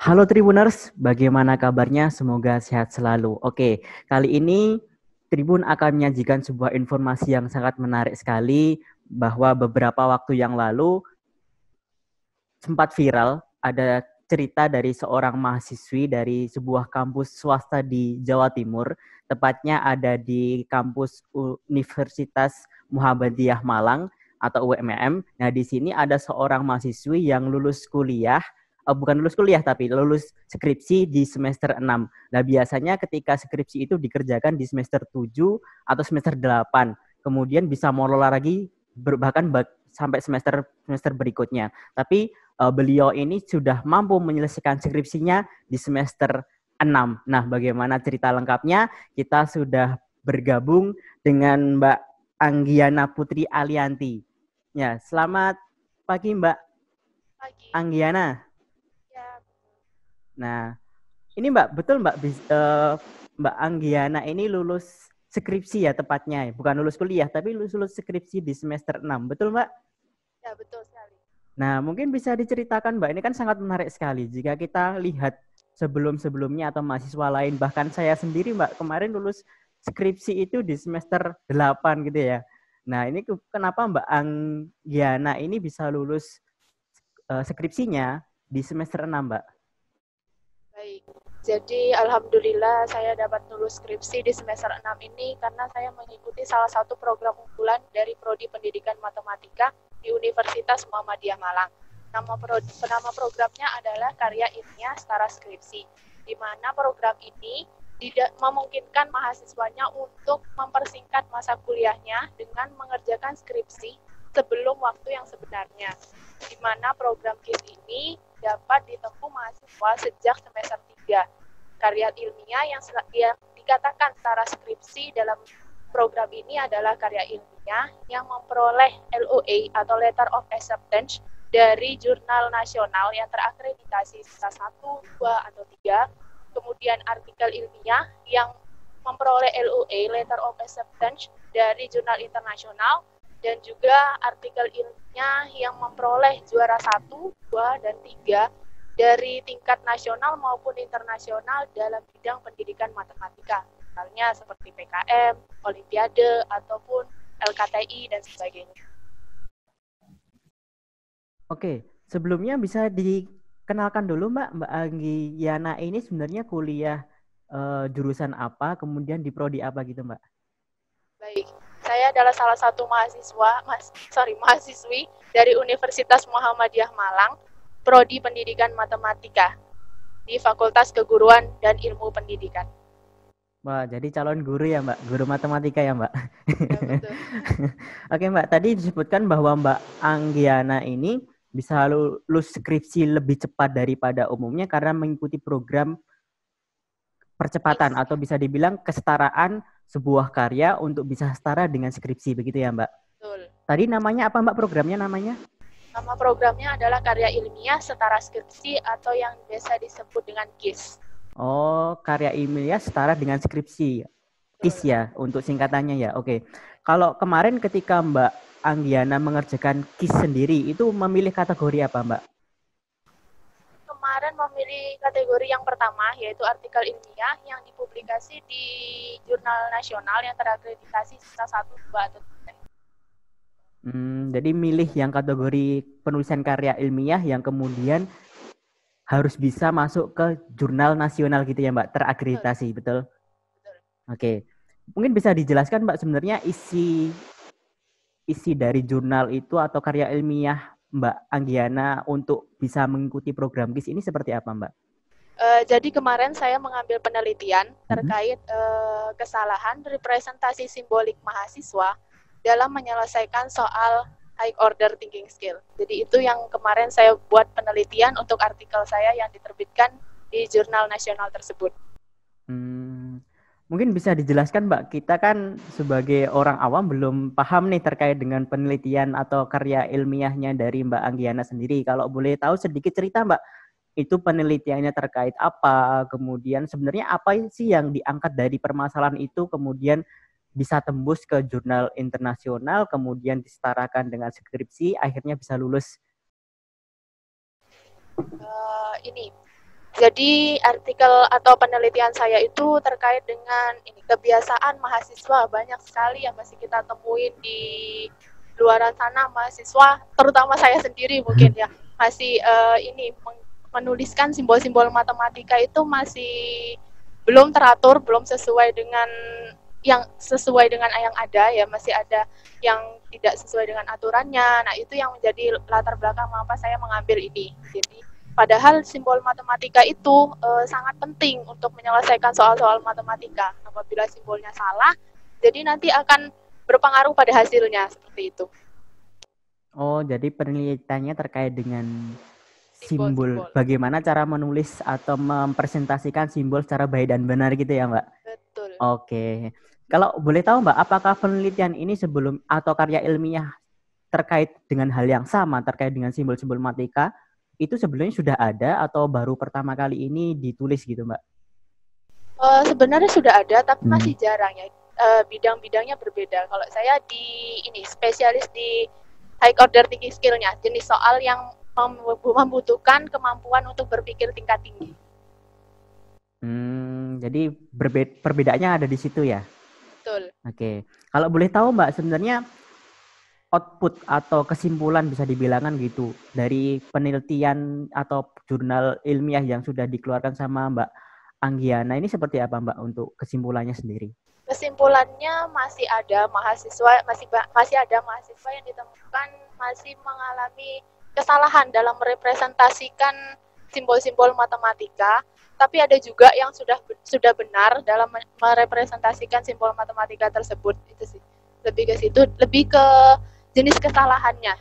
Halo Tribuners, bagaimana kabarnya? Semoga sehat selalu. Oke, kali ini Tribun akan menyajikan sebuah informasi yang sangat menarik sekali bahwa beberapa waktu yang lalu sempat viral ada cerita dari seorang mahasiswi dari sebuah kampus swasta di Jawa Timur, tepatnya ada di kampus Universitas Muhammadiyah Malang atau UMM. Nah, di sini ada seorang mahasiswi yang lulus kuliah, bukan lulus kuliah tapi lulus skripsi di semester 6. Nah, biasanya ketika skripsi itu dikerjakan di semester 7 atau semester 8, kemudian bisa molor lagi bahkan sampai semester semester berikutnya. Tapi beliau ini sudah mampu menyelesaikan skripsinya di semester 6. Nah, bagaimana cerita lengkapnya? Kita sudah bergabung dengan Mbak Anggiana Putri Alianti. Ya, selamat pagi Mbak Pagi. Anggiana. Ya, Nah, ini Mbak, betul Mbak, Mbak Anggiana ini lulus skripsi ya tepatnya, bukan lulus kuliah, tapi lulus skripsi di semester 6. Betul Mbak? ya betul sekali. Nah, mungkin bisa diceritakan, Mbak, ini kan sangat menarik sekali. Jika kita lihat sebelum-sebelumnya atau mahasiswa lain, bahkan saya sendiri, Mbak, kemarin lulus skripsi itu di semester 8 gitu ya. Nah, ini kenapa Mbak Anggiana ini bisa lulus skripsinya di semester 6, Mbak? Baik. Jadi alhamdulillah saya dapat lulus skripsi di semester 6 ini karena saya mengikuti salah satu program unggulan dari Prodi Pendidikan Matematika di Universitas Muhammadiyah Malang. Nama programnya adalah Karya Ilmiah Setara Skripsi, di mana program ini tidak memungkinkan mahasiswanya untuk mempersingkat masa kuliahnya dengan mengerjakan skripsi sebelum waktu yang sebenarnya, di mana program KIS ini dapat ditempuh mahasiswa sejak semester 3. Karya ilmiah yang dikatakan setara skripsi dalam program ini adalah karya ilmiah yang memperoleh LOA atau Letter of Acceptance dari jurnal nasional yang terakreditasi salah 1, 2, atau 3. Kemudian artikel ilmiah yang memperoleh LOA Letter of Acceptance dari jurnal internasional, dan juga artikel ilmiah yang memperoleh juara 1, 2, dan 3 dari tingkat nasional maupun internasional dalam bidang pendidikan matematika, misalnya seperti PKM, Olimpiade, ataupun LKTI, dan sebagainya. Oke, sebelumnya bisa dikenalkan dulu, Mbak. Mbak Anggiana ini sebenarnya kuliah jurusan apa, kemudian di prodi apa gitu, Mbak? Baik, saya adalah salah satu mahasiswi dari Universitas Muhammadiyah Malang, Prodi Pendidikan Matematika di Fakultas Keguruan dan Ilmu Pendidikan. Wah, jadi calon guru ya, Mbak? Guru matematika ya, Mbak? Ya, betul. Oke, Mbak. Tadi disebutkan bahwa Mbak Anggiana ini bisa lulus skripsi lebih cepat daripada umumnya karena mengikuti program percepatan KIS, atau ya, bisa dibilang kesetaraan sebuah karya untuk bisa setara dengan skripsi, begitu ya, Mbak? betul. Tadi namanya apa, Mbak? Programnya namanya? Nama programnya adalah Karya Ilmiah Setara Skripsi atau yang biasa disebut dengan KIS. Oh, karya ilmiah setara dengan skripsi. KIS Betul. ya, untuk singkatannya ya. Oke. Kalau kemarin ketika Mbak Anggiana mengerjakan KIS sendiri, itu memilih kategori apa, Mbak? Kemarin memilih kategori yang pertama, yaitu artikel ilmiah yang dipublikasi di jurnal nasional yang terakreditasi salah 1, 2, atau 3. Jadi milih yang kategori penulisan karya ilmiah yang kemudian harus bisa masuk ke jurnal nasional gitu ya, Mbak, Betul, terakreditasi, betul? betul. Oke. Mungkin bisa dijelaskan, Mbak, sebenarnya isi isi dari jurnal itu atau karya ilmiah Mbak Anggiana untuk bisa mengikuti program KIS ini seperti apa, Mbak? Jadi kemarin saya mengambil penelitian Mm-hmm. terkait kesalahan representasi simbolik mahasiswa dalam menyelesaikan soal high order thinking skill. Jadi itu yang kemarin saya buat penelitian untuk artikel saya yang diterbitkan di jurnal nasional tersebut. Hmm, mungkin bisa dijelaskan, Mbak. Kita kan sebagai orang awam belum paham nih terkait dengan penelitian atau karya ilmiahnya dari Mbak Anggiana sendiri. Kalau boleh tahu sedikit cerita, Mbak, itu penelitiannya terkait apa, kemudian sebenarnya apa sih yang diangkat dari permasalahan itu, kemudian bisa tembus ke jurnal internasional, kemudian disetarakan dengan skripsi, akhirnya bisa lulus. Ini Jadi artikel atau penelitian saya itu terkait dengan ini kebiasaan mahasiswa, banyak sekali yang masih kita temuin di luar sana, mahasiswa terutama saya sendiri mungkin ya masih ini menuliskan simbol-simbol matematika itu masih belum teratur, belum sesuai dengan yang ada ya, masih ada yang tidak sesuai dengan aturannya. Nah, itu yang menjadi latar belakang mengapa saya mengambil ini. Jadi padahal simbol matematika itu sangat penting untuk menyelesaikan soal-soal matematika. Apabila simbolnya salah, jadi nanti akan berpengaruh pada hasilnya seperti itu. Oh, jadi penelitiannya terkait dengan simbol. Bagaimana cara menulis atau mempresentasikan simbol secara baik dan benar gitu ya, Mbak? Betul. Oke. Kalau boleh tahu Mbak, apakah penelitian ini sebelum atau karya ilmiah terkait dengan hal yang sama, terkait dengan simbol-simbol matematika, itu sebelumnya sudah ada atau baru pertama kali ini ditulis gitu Mbak? Sebenarnya sudah ada, tapi masih jarang ya. Bidang-bidangnya berbeda. Kalau saya di ini spesialis di high order thinking skill-nya, jenis soal yang membutuhkan kemampuan untuk berpikir tingkat tinggi. Jadi perbedaannya ada di situ ya? Betul. Oke. Kalau boleh tahu Mbak, sebenarnya output atau kesimpulan bisa dibilangkan gitu dari penelitian atau jurnal ilmiah yang sudah dikeluarkan sama Mbak Anggiana ini seperti apa Mbak untuk kesimpulannya sendiri? Kesimpulannya masih ada mahasiswa yang ditemukan masih mengalami kesalahan dalam merepresentasikan simbol-simbol matematika, tapi ada juga yang sudah benar dalam merepresentasikan simbol matematika tersebut. Itu sih lebih ke situ, lebih ke jenis kesalahannya.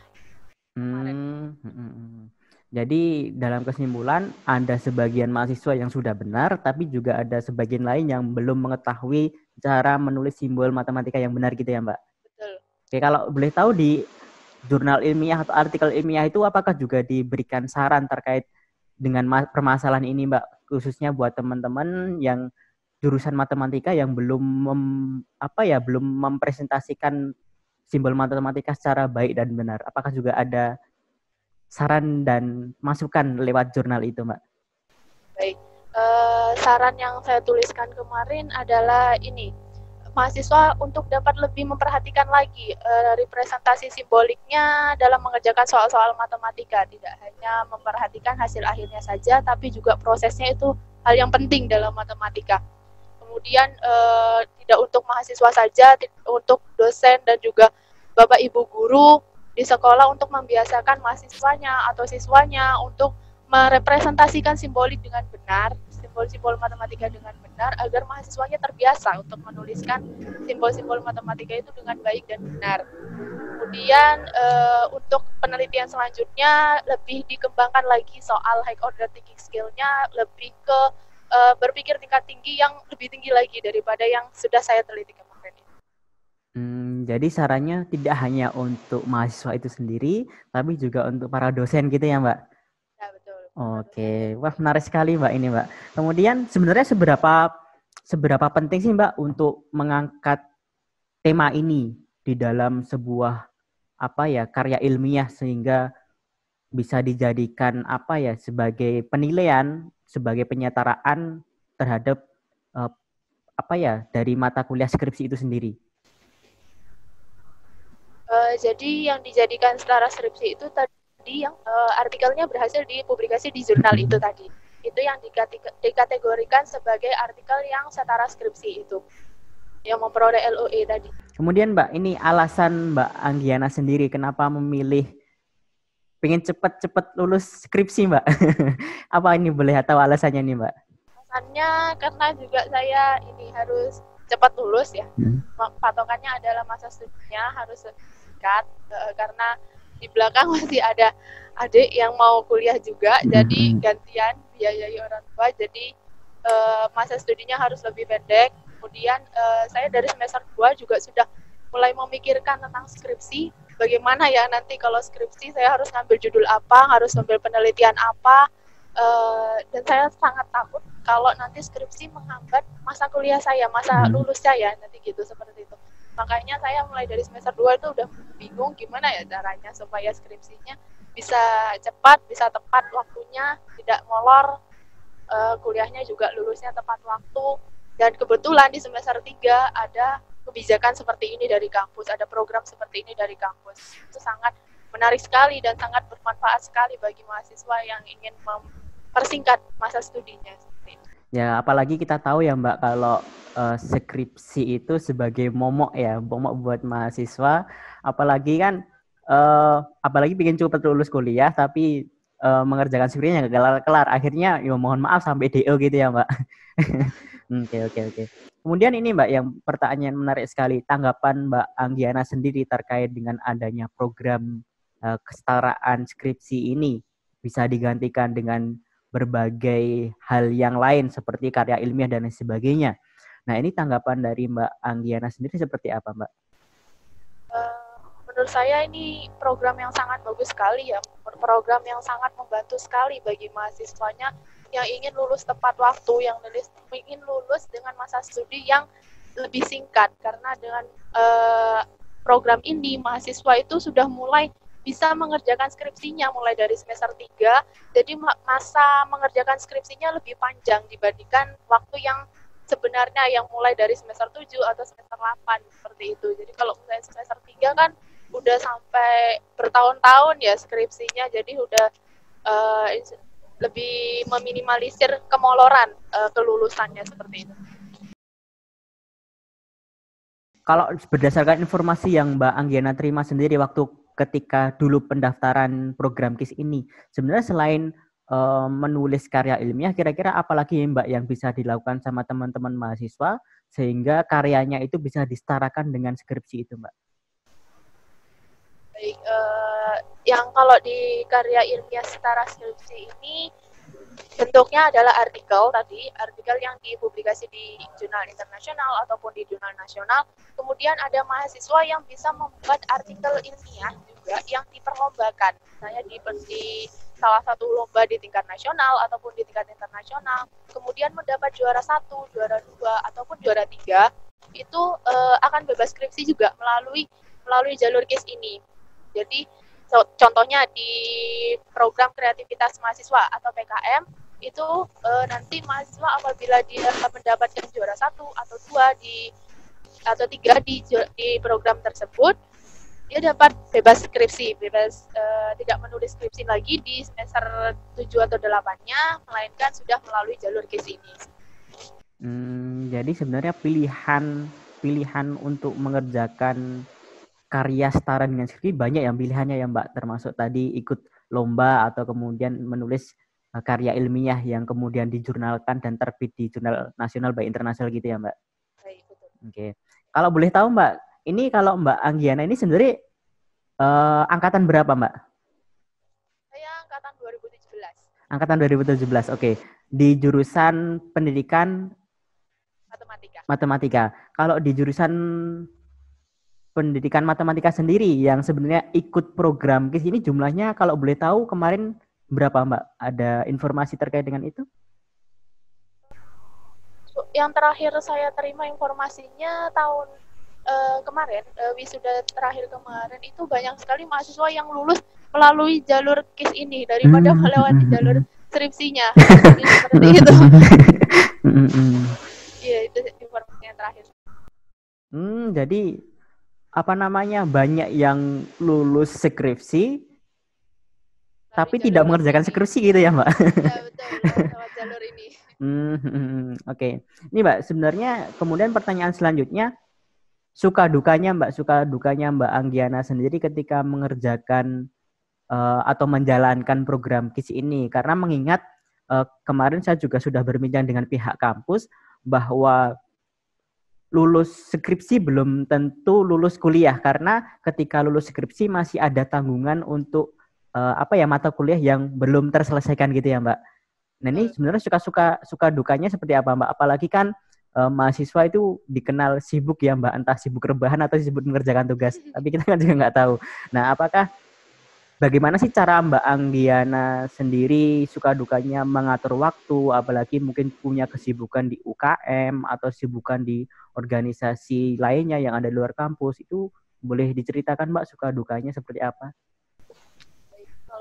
Jadi dalam kesimpulan ada sebagian mahasiswa yang sudah benar, tapi juga ada sebagian lain yang belum mengetahui cara menulis simbol matematika yang benar gitu ya Mbak? Betul. Oke, kalau boleh tahu di jurnal ilmiah atau artikel ilmiah itu apakah juga diberikan saran terkait dengan permasalahan ini Mbak? Khususnya buat teman-teman yang jurusan matematika yang belum belum mempresentasikan simbol matematika secara baik dan benar. Apakah juga ada saran dan masukan lewat jurnal itu, Mbak? Baik, saran yang saya tuliskan kemarin adalah ini, mahasiswa untuk dapat lebih memperhatikan lagi representasi simboliknya dalam mengerjakan soal-soal matematika. Tidak hanya memperhatikan hasil akhirnya saja, tapi juga prosesnya itu hal yang penting dalam matematika. Kemudian tidak untuk mahasiswa saja, untuk dosen dan juga Bapak Ibu guru di sekolah untuk membiasakan mahasiswanya atau siswanya untuk merepresentasikan simbolik dengan benar, simbol-simbol matematika dengan benar, agar mahasiswanya terbiasa untuk menuliskan simbol-simbol matematika itu dengan baik dan benar. Kemudian untuk penelitian selanjutnya lebih dikembangkan lagi soal high order thinking skill-nya, lebih ke berpikir tingkat tinggi yang lebih tinggi lagi daripada yang sudah saya teliti kemarin. Jadi sarannya tidak hanya untuk mahasiswa itu sendiri, tapi juga untuk para dosen gitu ya Mbak? Ya, betul. Oke, wah menarik sekali Mbak ini Mbak. Kemudian sebenarnya seberapa penting sih Mbak untuk mengangkat tema ini di dalam sebuah karya ilmiah sehingga bisa dijadikan sebagai penilaian, sebagai penyetaraan terhadap dari mata kuliah skripsi itu sendiri. Jadi yang dijadikan setara skripsi itu tadi yang artikelnya berhasil dipublikasi di jurnal itu tadi. Itu yang dikategorikan sebagai artikel yang setara skripsi itu. Yang memperoleh LOE tadi. Kemudian Mbak, ini alasan Mbak Anggiana sendiri kenapa memilih pengen cepat-cepat lulus skripsi Mbak? Apa ini boleh tahu alasannya nih Mbak? Alasannya karena juga saya ini harus cepat lulus ya. Patokannya adalah masa studinya harus singkat karena di belakang masih ada adik yang mau kuliah juga, jadi gantian biayai orang tua, jadi masa studinya harus lebih pendek. Kemudian saya dari semester 2 juga sudah mulai memikirkan tentang skripsi, bagaimana ya nanti kalau skripsi saya harus ngambil judul apa, harus ngambil penelitian apa, dan saya sangat takut kalau nanti skripsi menghambat masa kuliah saya, masa lulus saya nanti gitu, seperti itu. Makanya saya mulai dari semester 2 itu udah bingung gimana ya caranya supaya skripsinya bisa cepat, bisa tepat waktunya, tidak molor, kuliahnya juga lulusnya tepat waktu, dan kebetulan di semester 3 ada kebijakan seperti ini dari kampus, ada program seperti ini dari kampus. Itu sangat menarik sekali dan sangat bermanfaat sekali bagi mahasiswa yang ingin mempersingkat masa studinya. Ya, apalagi kita tahu ya Mbak, kalau skripsi itu sebagai momok ya, momok buat mahasiswa. Apalagi kan, apalagi bikin cepet lulus kuliah, tapi mengerjakan skripsinya nggak kelar-kelar. Akhirnya, ya mohon maaf sampai DO gitu ya Mbak. Oke. Kemudian ini Mbak, yang pertanyaan menarik sekali, tanggapan Mbak Anggiana sendiri terkait dengan adanya program kesetaraan skripsi ini bisa digantikan dengan berbagai hal yang lain seperti karya ilmiah dan lain sebagainya. Nah, ini tanggapan dari Mbak Anggiana sendiri seperti apa, Mbak? Menurut saya ini program yang sangat bagus sekali ya, program yang sangat membantu sekali bagi mahasiswanya yang ingin lulus tepat waktu, yang ingin lulus dengan masa studi yang lebih singkat, karena dengan program ini mahasiswa itu sudah mulai bisa mengerjakan skripsinya mulai dari semester 3, jadi masa mengerjakan skripsinya lebih panjang dibandingkan waktu yang sebenarnya yang mulai dari semester 7 atau semester 8 seperti itu. Jadi kalau misalnya semester 3 kan udah sampai bertahun-tahun ya skripsinya, jadi udah lebih meminimalisir kemoloran kelulusannya seperti itu. Kalau berdasarkan informasi yang Mbak Anggiana terima sendiri waktu ketika dulu pendaftaran program KIS ini, sebenarnya selain menulis karya ilmiah, kira-kira apalagi Mbak yang bisa dilakukan sama teman-teman mahasiswa sehingga karyanya itu bisa disetarakan dengan skripsi itu, Mbak? Baik, yang kalau di karya ilmiah setara skripsi ini bentuknya adalah artikel yang dipublikasi di jurnal internasional ataupun di jurnal nasional. Kemudian ada mahasiswa yang bisa membuat artikel ilmiah juga yang diperlombakan. Misalnya di salah satu lomba di tingkat nasional ataupun di tingkat internasional. Kemudian mendapat juara 1, juara 2, ataupun juara 3. Itu akan bebas skripsi juga melalui jalur KIS ini. Jadi contohnya di program kreativitas mahasiswa atau PKM itu nanti mahasiswa apabila dia mendapatkan juara 1 atau 2 atau 3 di program tersebut, dia dapat bebas skripsi, tidak menulis skripsi lagi di semester 7 atau 8-nya, melainkan sudah melalui jalur KIS ini. Jadi sebenarnya pilihan untuk mengerjakan karya setara dengan skripsi banyak yang pilihannya ya Mbak, termasuk tadi ikut lomba atau kemudian menulis karya ilmiah yang kemudian dijurnalkan dan terbit di jurnal nasional baik internasional gitu ya Mbak. Oke. Kalau boleh tahu Mbak, ini kalau Mbak Anggiana ini sendiri angkatan berapa Mbak? Saya angkatan 2017. Angkatan 2017, oke. Di jurusan pendidikan matematika. Kalau di jurusan pendidikan matematika sendiri yang sebenarnya ikut program KIS ini jumlahnya kalau boleh tahu kemarin berapa Mbak? Ada informasi terkait dengan itu? Yang terakhir saya terima informasinya tahun kemarin, wisuda terakhir kemarin itu banyak sekali mahasiswa yang lulus melalui jalur KIS ini daripada melewati jalur skripsinya. Jadi seperti itu. Iya, itu informasi yang terakhir. Jadi banyak yang lulus skripsi tapi tidak mengerjakan skripsi gitu ya Mbak? Ya betul, lewat jalur ini. Oke. Ini Mbak, sebenarnya kemudian pertanyaan selanjutnya, suka dukanya Mbak Anggiana sendiri ketika mengerjakan atau menjalankan program KIS ini, karena mengingat kemarin saya juga sudah berbincang dengan pihak kampus bahwa lulus skripsi belum tentu lulus kuliah, karena ketika lulus skripsi masih ada tanggungan untuk mata kuliah yang belum terselesaikan gitu ya Mbak. Nah ini sebenarnya suka dukanya seperti apa Mbak? Apalagi kan mahasiswa itu dikenal sibuk ya Mbak, entah sibuk rebahan atau sibuk mengerjakan tugas. Tapi kita kan juga nggak tahu. Nah bagaimana sih cara Mbak Anggiana sendiri suka dukanya mengatur waktu, apalagi mungkin punya kesibukan di UKM atau kesibukan di organisasi lainnya yang ada di luar kampus, itu boleh diceritakan Mbak suka dukanya seperti apa?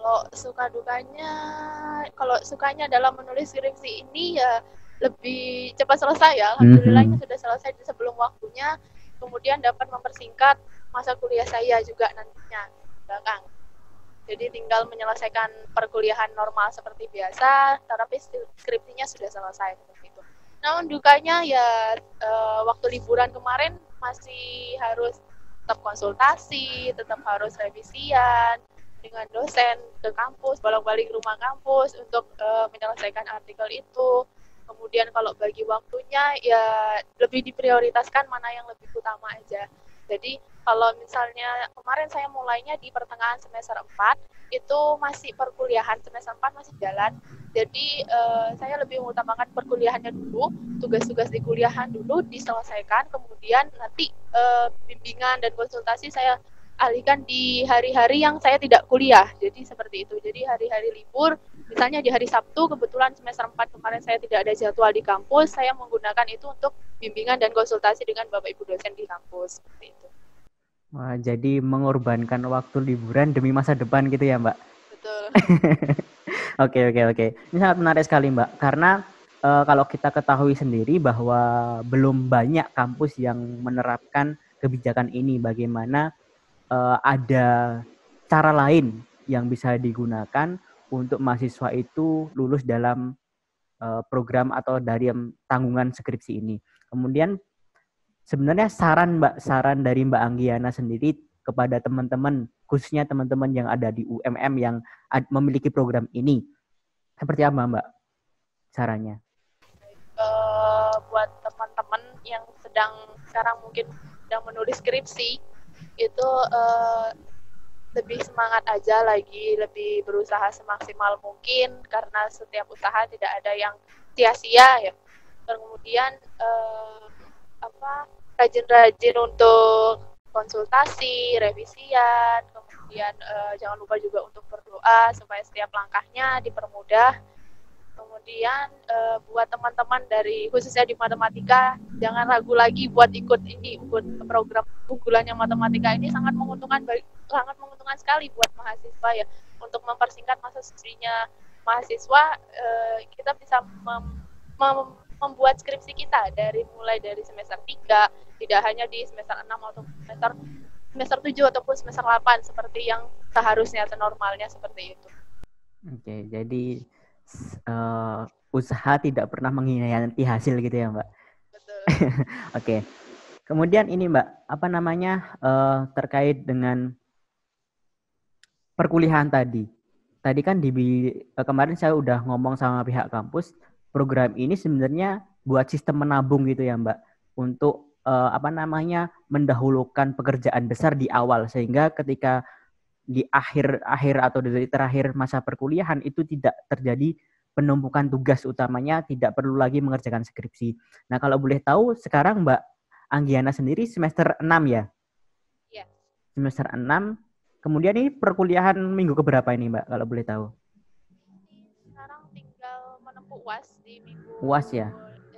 Kalau suka dukanya, kalau sukanya dalam menulis skripsi ini ya lebih cepat selesai ya. Alhamdulillahnya sudah selesai sebelum waktunya. Kemudian dapat mempersingkat masa kuliah saya juga nantinya belakang. Jadi tinggal menyelesaikan perkuliahan normal seperti biasa, tapi skripsinya sudah selesai seperti itu. Namun dukanya ya waktu liburan kemarin masih harus tetap konsultasi, tetap harus revisian dengan dosen ke kampus, bolak-balik rumah kampus untuk menyelesaikan artikel itu. Kemudian kalau bagi waktunya ya lebih diprioritaskan mana yang lebih utama aja. Jadi kalau misalnya kemarin saya mulainya di pertengahan semester 4, itu masih perkuliahan, semester 4 masih jalan. Jadi saya lebih mengutamakan perkuliahannya dulu, tugas-tugas di kuliahan dulu diselesaikan, kemudian nanti bimbingan dan konsultasi saya alihkan di hari-hari yang saya tidak kuliah. Jadi seperti itu. Jadi hari-hari libur, misalnya di hari Sabtu, kebetulan semester 4 kemarin saya tidak ada jadwal di kampus, saya menggunakan itu untuk bimbingan dan konsultasi dengan Bapak Ibu dosen di kampus. Seperti itu. Wah, jadi mengorbankan waktu liburan demi masa depan gitu ya, Mbak? Betul. Oke. Ini sangat menarik sekali, Mbak. Karena kalau kita ketahui sendiri bahwa belum banyak kampus yang menerapkan kebijakan ini. Bagaimana ada cara lain yang bisa digunakan untuk mahasiswa itu lulus dalam program atau dari tanggungan skripsi ini. Kemudian sebenarnya saran dari Mbak Anggiana sendiri kepada teman-teman, khususnya teman-teman yang ada di UMM yang memiliki program ini, seperti apa Mbak caranya? Buat teman-teman yang sekarang mungkin sedang menulis skripsi, itu lebih semangat aja lagi, lebih berusaha semaksimal mungkin, karena setiap usaha tidak ada yang sia-sia ya. Kemudian rajin-rajin untuk konsultasi, revisian, kemudian jangan lupa juga untuk berdoa supaya setiap langkahnya dipermudah. Kemudian buat teman-teman dari khususnya di matematika, jangan ragu lagi buat ikut program unggulannya matematika ini sangat menguntungkan sekali buat mahasiswa ya. Untuk mempersingkat masa studinya mahasiswa, kita bisa membuat skripsi kita mulai dari semester 3, tidak hanya di semester 6 atau semester 7 ataupun semester 8 seperti yang seharusnya atau normalnya seperti itu. Oke, jadi usaha tidak pernah mengkhianati hasil gitu ya, Mbak? Betul. Oke. Kemudian ini Mbak, terkait dengan perkuliahan tadi. Tadi kan kemarin saya udah ngomong sama pihak kampus, program ini sebenarnya buat sistem menabung gitu ya Mbak, untuk mendahulukan pekerjaan besar di awal, sehingga ketika di akhir atau di terakhir masa perkuliahan itu tidak terjadi penumpukan tugas utamanya, tidak perlu lagi mengerjakan skripsi. Nah, kalau boleh tahu sekarang Mbak Anggiana sendiri semester 6 ya? Iya. Semester 6. Kemudian ini perkuliahan minggu keberapa ini Mbak, kalau boleh tahu? Sekarang tinggal menempuh UAS di minggu UAS ya?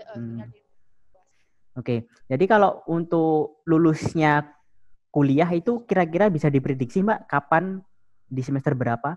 Oke. Jadi kalau untuk lulusnya kuliah itu kira-kira bisa diprediksi Mbak kapan, di semester berapa?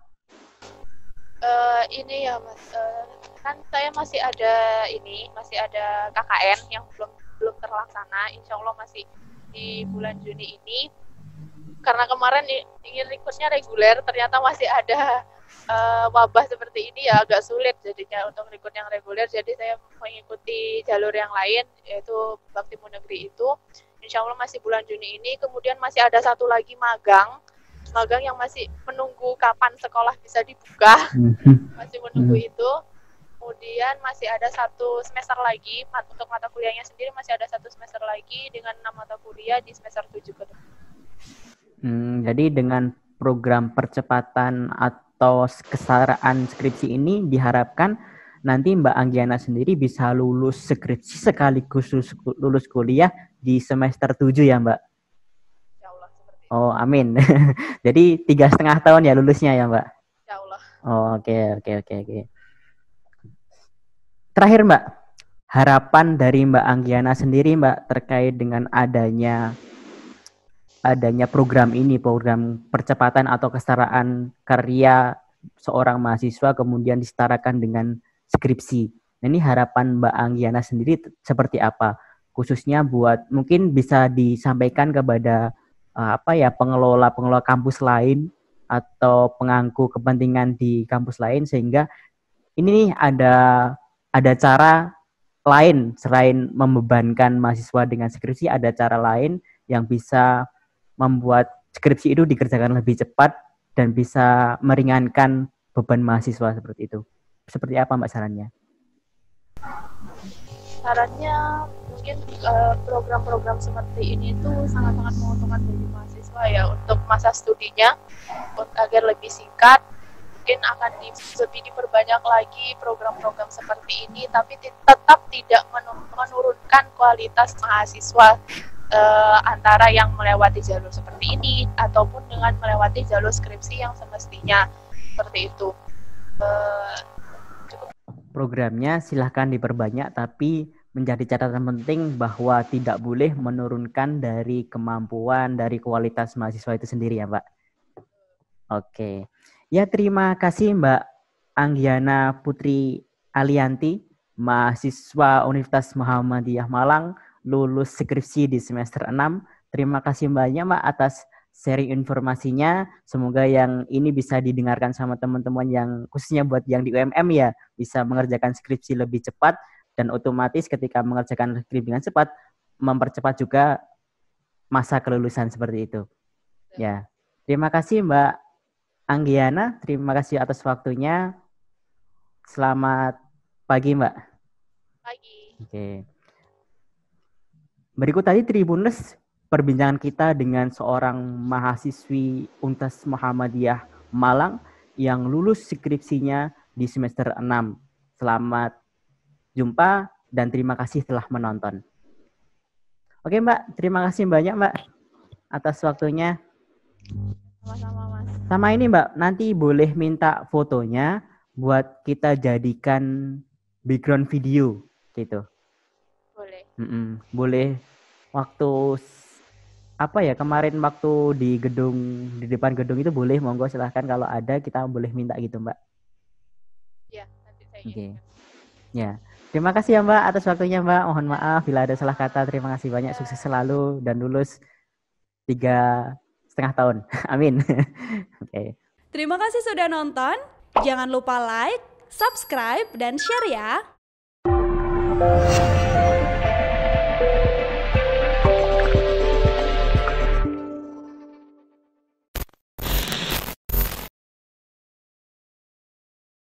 Ini ya Mas, kan saya masih ada KKN yang belum terlaksana. Insya Allah masih di bulan Juni ini. Karena kemarin ingin rekrutnya reguler, ternyata masih ada wabah seperti ini ya, agak sulit jadinya untuk rekrut yang reguler. Jadi saya mengikuti jalur yang lain, yaitu Baktimu Negeri itu. Insya Allah masih bulan Juni ini. Kemudian masih ada satu lagi magang yang masih menunggu kapan sekolah bisa dibuka. Masih menunggu itu. Kemudian masih ada satu semester lagi, untuk mata kuliahnya sendiri masih ada satu semester lagi dengan 6 mata kuliah di semester 7 ke depan. Jadi dengan program percepatan atau kesetaraan skripsi ini diharapkan nanti Mbak Anggiana sendiri bisa lulus skripsi sekaligus lulus kuliah di semester 7 ya Mbak? Insya Allah seperti itu. Oh, amin. Jadi 3,5 tahun ya lulusnya ya Mbak? Insya Allah. Oh, oke. Terakhir Mbak, harapan dari Mbak Anggiana sendiri Mbak terkait dengan adanya program ini, program percepatan atau kesetaraan karya seorang mahasiswa kemudian disetarakan dengan skripsi. Nah, ini harapan Mbak Anggiana sendiri seperti apa? Khususnya buat mungkin bisa disampaikan kepada pengelola kampus lain atau pengangku kepentingan di kampus lain, sehingga ini nih ada cara lain selain membebankan mahasiswa dengan skripsi, ada cara lain yang bisa membuat skripsi itu dikerjakan lebih cepat dan bisa meringankan beban mahasiswa seperti itu. Seperti apa Mbak sarannya? Sarannya mungkin program-program seperti ini tuh sangat-sangat menguntungkan bagi mahasiswa ya untuk masa studinya agar lebih singkat. Mungkin akan lebih diperbanyak lagi program-program seperti ini, tapi tetap tidak menurunkan kualitas mahasiswa antara yang melewati jalur seperti ini ataupun dengan melewati jalur skripsi yang semestinya seperti itu. Programnya silahkan diperbanyak, tapi menjadi catatan penting bahwa tidak boleh menurunkan dari kemampuan, dari kualitas mahasiswa itu sendiri ya Mbak. Oke. Ya, terima kasih Mbak Anggiana Putri Alianti, mahasiswa Universitas Muhammadiyah Malang, lulus skripsi di semester 6. Terima kasih banyak Mbak atas sharing informasinya. Semoga yang ini bisa didengarkan sama teman-teman yang khususnya buat yang di UMM ya, bisa mengerjakan skripsi lebih cepat, dan otomatis ketika mengerjakan skripsi dengan cepat, mempercepat juga masa kelulusan seperti itu. Ya, terima kasih Mbak Anggiana, terima kasih atas waktunya. Selamat pagi, Mbak. Pagi. Oke. Berikut tadi Tribuners, perbincangan kita dengan seorang mahasiswi Universitas Muhammadiyah Malang yang lulus skripsinya di semester 6. Selamat jumpa dan terima kasih telah menonton. Oke, Mbak. Terima kasih banyak, Mbak, atas waktunya. Sama-sama Mas. Sama ini Mbak, nanti boleh minta fotonya buat kita jadikan background video gitu. Boleh. Boleh waktu kemarin waktu di depan gedung itu boleh, monggo silahkan, kalau ada kita boleh minta gitu Mbak. Ya, nanti saya Oke. Ya, terima kasih ya Mbak atas waktunya Mbak. Mohon maaf bila ada salah kata. Terima kasih banyak, sukses selalu dan lulus 3,5 tahun. Amin. Oke. Terima kasih sudah nonton. Jangan lupa like, subscribe, dan share ya.